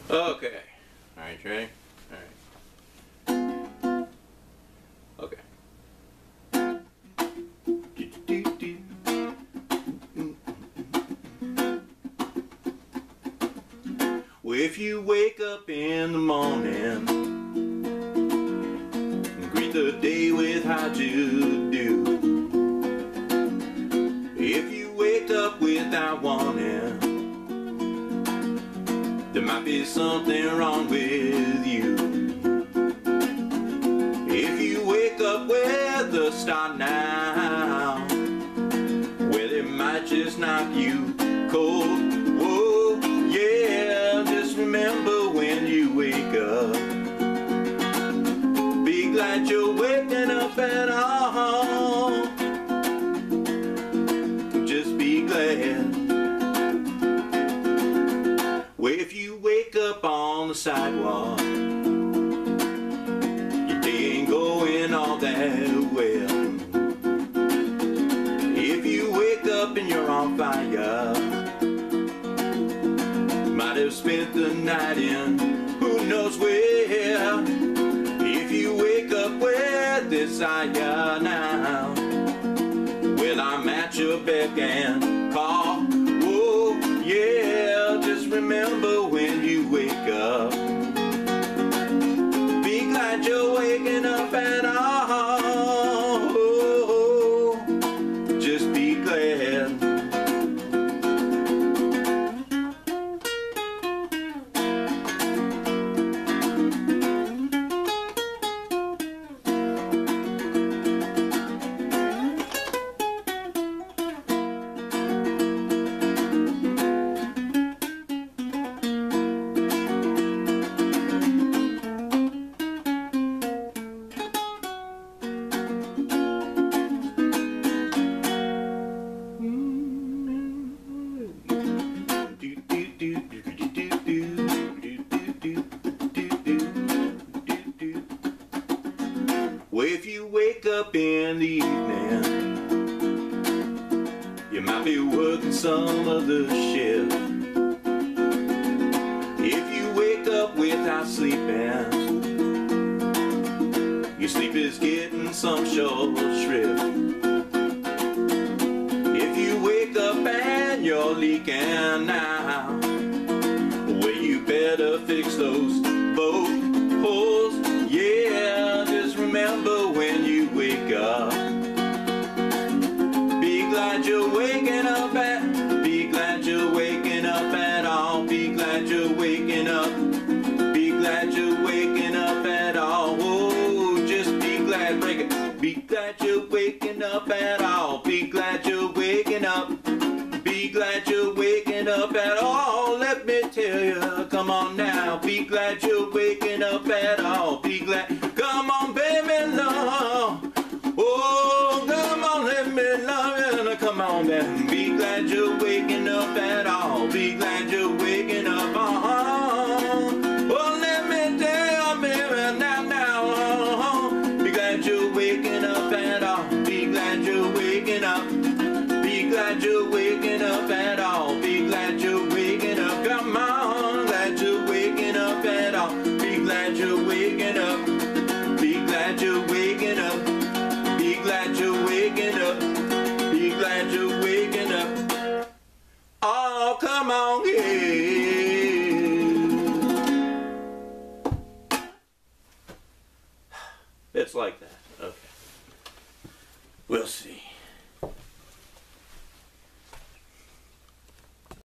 Okay. Alright, you ready? Alright. Okay. Well, if you wake up in the morning and greet the day with how to do, if you wake up without warning, there might be something wrong with you. If you wake up with a start now, well, it might just knock you cold. Whoa, yeah, just remember when you wake up, be glad you're waking up at all. Just be glad. Well, if you wake up on the sidewalk, your day ain't going all that well. If you wake up and you're on fire, might have spent the night in who knows where. If you wake up with desire now, well, I'm at your beck and call. Whoa, yeah, just remember when you wake up, be glad you're waking up at all. Just be glad. Well, if you wake up in the evening, you might be working some other shift. If you wake up without sleeping, your sleep is getting some short shrift. If you wake up and you're leaking now, well, you better fix those both holes. Yeah, just remember when you wake up, be glad you're waking up at, be glad you're waking up at all, be glad you're waking up, be glad you're waking up at all. Oh, just be glad, break it. Be glad you're waking up at all, be glad you're waking up, be glad you're waking up at all. Let me tell you, come on now, be glad you're waking up at all, be glad. Come on, baby, love. Oh, come on, let me love you. Come on, baby, be glad you're waking up at all, be glad you're waking up. Oh, let me tell you, baby, now, be glad you're waking up at all, be glad you're waking up, be glad you're waking up at all, be glad you're waking up. Come on, glad you're waking up at all, be glad you're waking up, be glad you're waking up, be glad you're waking up, be glad you're waking up. Oh, come on, yeah. It's like that. Okay. We'll see.